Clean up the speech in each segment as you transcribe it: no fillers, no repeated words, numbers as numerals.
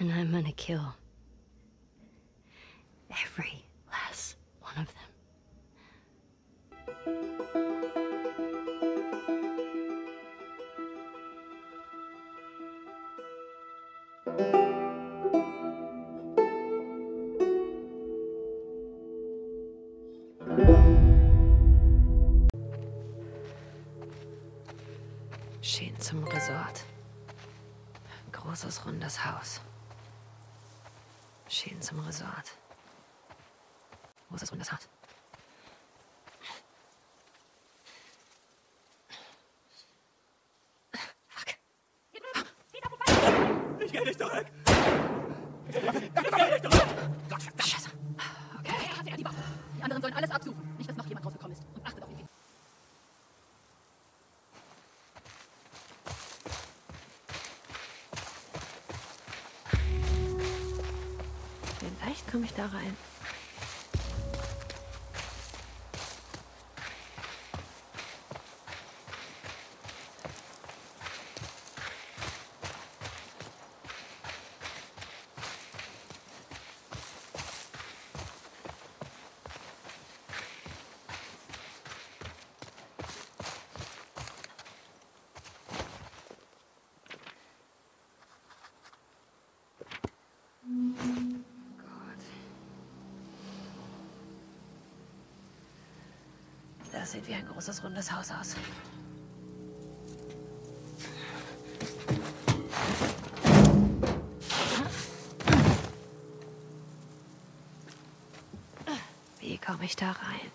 And I'm gonna kill every last one of them. Schien zum Resort. Großes, rundes Haus. Schien zum Resort. Großes, rundes Haus. Fuck. Ich geh nicht zurück! Scheiße. Okay. Hatte er die Waffe. Die anderen sollen alles absuchen. Nicht, dass noch jemand rausgekommen ist. Und achtet auf ihn. Vielleicht komme ich da rein. Das sieht wie ein großes, rundes Haus aus. Wie komme ich da rein?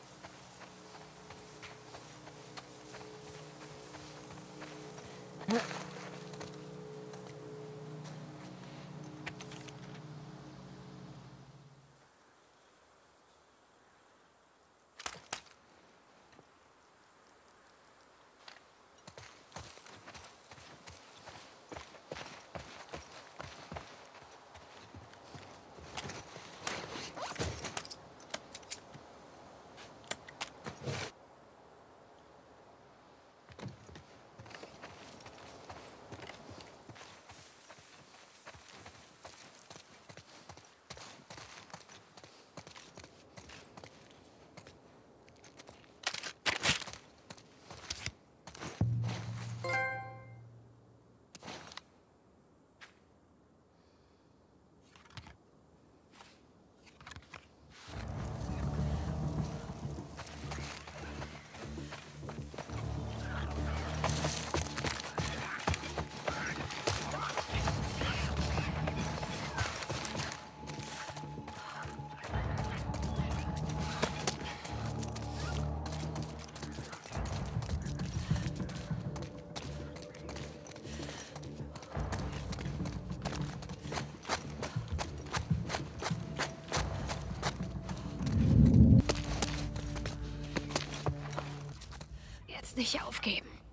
Nicht aufgeben.